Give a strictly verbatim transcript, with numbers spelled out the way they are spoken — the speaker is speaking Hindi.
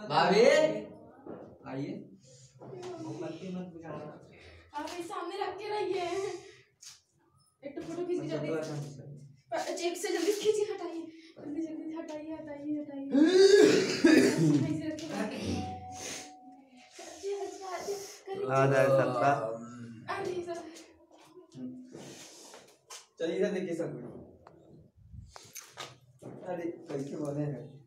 भाभी आइए। मोमबत्ती मत बुझाना। आप इस सामने रख के रहिए। एक तो फोटो खींच के जल्दी। चेक से जल्दी खींचिए, हटाइए जल्दी जल्दी, हटाइए हटाइए हटाइए। ऐसे रखिए। आ जाए सबका। अरे सर चलिए इधर देखिए सब। अरे कैसे बोले हैं।